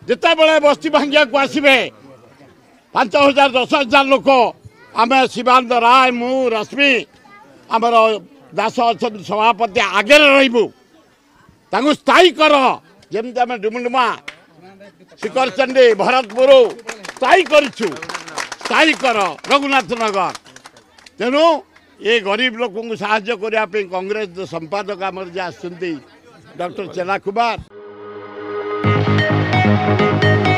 जिते बड़े बस्ती भांगिया को आसबे 5000 10,000 लोक आम शिवानंद राय मु रश्मि आमर दास अच्छा सभापति आगे रही स्थायी कर जमी आम डुमुडुमा शिखरचंडी भरतपुर स्थायी करूँ स्थायी कर रघुनाथ नगर तेणु ये गरीब लोक साहाय्य करने कांग्रेस संपादक आम डॉक्टर चेला कुमार।